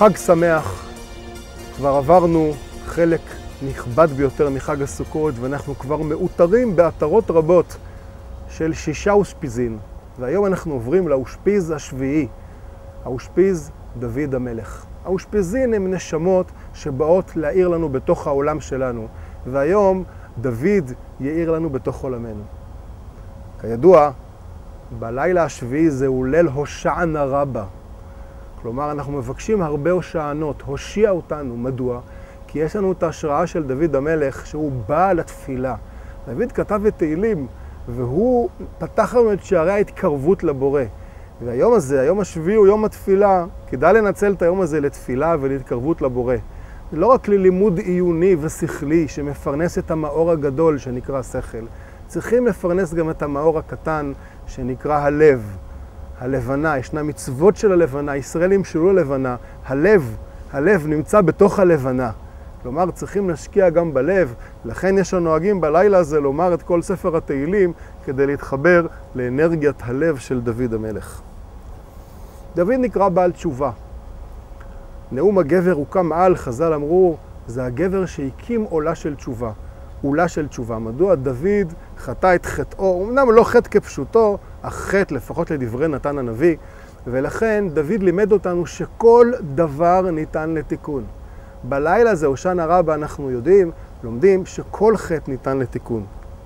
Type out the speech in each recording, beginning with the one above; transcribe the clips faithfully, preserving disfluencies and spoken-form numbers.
חג שמח. כבר עברנו חלק נכבד ביותר מחג הסוכות, ואנחנו כבר מאותרים בעטרות רבות של שישה אושפיזין. והיום אנחנו עוברים לאושפיז השביעי, האושפיז דוד המלך. האושפיזין הם נשמות שבאות להאיר לנו בתוך העולם שלנו, והיום דוד יאיר לנו בתוך עולמנו. כידוע, בלילה השביעי זהו ליל הושענא רבה. כלומר, אנחנו מבקשים הרבה הושענות, הושיע אותנו. מדוע? כי יש לנו את ההשראה של דוד המלך, שהוא בא לתפילה. דוד כתב את תהילים, והוא פתח לנו את שערי ההתקרבות לבורא. והיום הזה, היום השביעי הוא יום התפילה, כדאי לנצל את היום הזה לתפילה ולהתקרבות לבורא. לא רק ללימוד עיוני ושכלי שמפרנס את המאור הגדול שנקרא שכל, צריכים לפרנס גם את המאור הקטן שנקרא הלב. הלבנה, ישנה מצוות של הלבנה, ישראל ימשלו ללבנה, הלב, הלב נמצא בתוך הלבנה. כלומר, צריכים להשקיע גם בלב, לכן יש הנוהגים בלילה הזה לומר את כל ספר התהילים כדי להתחבר לאנרגיית הלב של דוד המלך. דוד נקרא בעל תשובה. נאום הגבר הוקם על, חז"ל אמרו, זה הגבר שהקים עולה של תשובה. עולה של תשובה. מדוע? דוד חטא את חטאו, אמנם לא חטא כפשוטו, אך חטא לפחות לדברי נתן הנביא, ולכן דוד לימד אותנו שכל דבר ניתן לתיקון. בלילה הזה, הושענא רבה, אנחנו יודעים, לומדים שכל חטא ניתן לתיקון.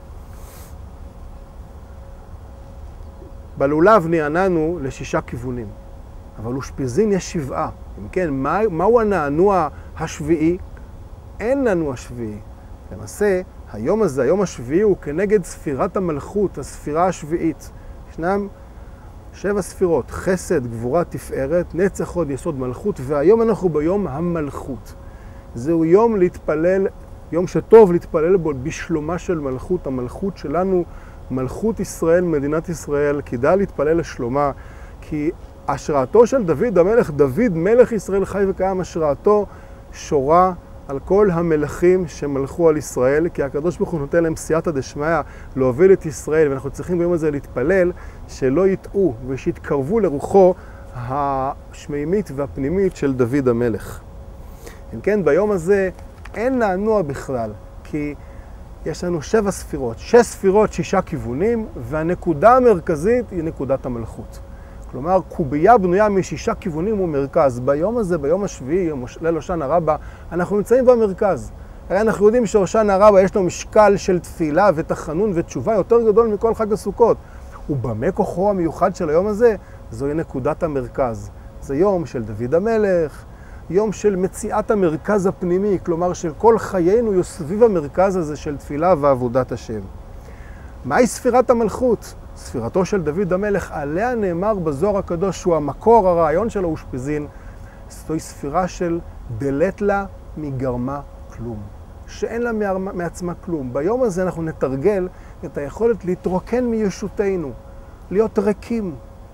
בלולב נענענו לשישה כיוונים, אבל אושפיזין יש שבעה. אם כן, מה, מהו הנענוע השביעי? אין לנו השביעי. למעשה, היום הזה, היום השביעי, הוא כנגד ספירת המלכות, הספירה השביעית. ישנם שבע ספירות, חסד, גבורה, תפארת, נצח, הוד, יסוד, מלכות, והיום אנחנו ביום המלכות. זהו יום להתפלל, יום שטוב להתפלל בו בשלומה של מלכות. המלכות שלנו, מלכות ישראל, מדינת ישראל, כדאי להתפלל לשלומה, כי השראתו של דוד המלך, דוד מלך ישראל חי וקיים, השראתו שורה על כל המלכים שמלכו על ישראל, כי הקדוש ברוך הוא נותן להם סייעתא דשמיא להוביל את ישראל, ואנחנו צריכים ביום הזה להתפלל שלא יטעו ושיתקרבו לרוחו השמימית והפנימית של דוד המלך. אם כן, ביום הזה אין נענוע בכלל, כי יש לנו שבע ספירות, שש ספירות, שישה כיוונים, והנקודה המרכזית היא נקודת המלכות. כלומר, קובייה בנויה משישה כיוונים ומרכז. ביום הזה, ביום השביעי, ליל הושענא רבה, אנחנו נמצאים במרכז. הרי אנחנו יודעים שהושענא רבה יש לו משקל של תפילה ותחנון ותשובה יותר גדול מכל חג הסוכות. ובמה כוחו המיוחד של היום הזה? זוהי נקודת המרכז. זה יום של דוד המלך, יום של מציאת המרכז הפנימי, כלומר של כל חיינו סביב המרכז הזה של תפילה ועבודת השם. מהי ספירת המלכות? ספירתו של דוד המלך, עליה נאמר בזוהר הקדוש, שהוא המקור, הרעיון של האושפיזין, זוהי ספירה של דלת לה מגרמה כלום, שאין לה מעצמה כלום. ביום הזה אנחנו נתרגל את היכולת להתרוקן מישותנו, להיות ריקים,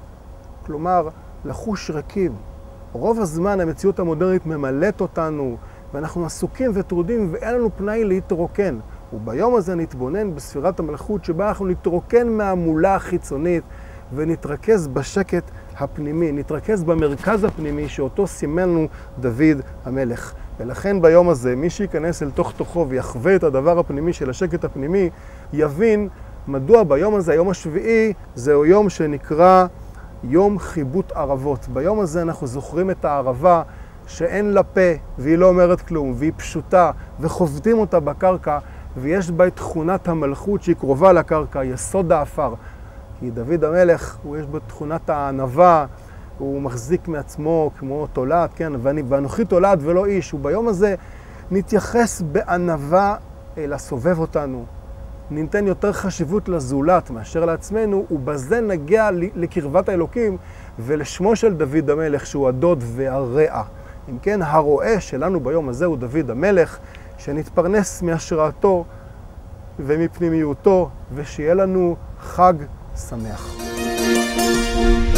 כלומר לחוש ריקים. רוב הזמן המציאות המודרנית ממלאת אותנו, ואנחנו עסוקים וטרודים ואין לנו פנאי להתרוקן. וביום הזה נתבונן בספירת המלכות שבה אנחנו נתרוקן מהמולה החיצונית ונתרכז בשקט הפנימי, נתרכז במרכז הפנימי שאותו סימן לנו דוד המלך. ולכן ביום הזה מי שייכנס אל תוך תוכו ויחווה את הדבר הפנימי של השקט הפנימי, יבין מדוע ביום הזה, היום השביעי, זהו יום שנקרא יום חיבוט ערבות. ביום הזה אנחנו זוכרים את הערבה שאין לה פה והיא לא אומרת כלום והיא פשוטה וחובטים אותה בקרקע, ויש בה את תכונת המלכות שהיא קרובה לקרקע, יסוד האפר. כי דוד המלך, הוא יש בו תכונת הענווה, הוא מחזיק מעצמו כמו תולעת, כן? ואנוכי תולעת ולא איש. וביום הזה נתייחס בענווה אל הסובב אותנו. ניתן יותר חשיבות לזולת מאשר לעצמנו, ובזה נגיע לקרבת האלוקים ולשמו של דוד המלך, שהוא הדוד והרע. אם כן, הרועה שלנו ביום הזה הוא דוד המלך, שנתפרנס מהשראתו ומפנימיותו, ושיהיה לנו חג שמח.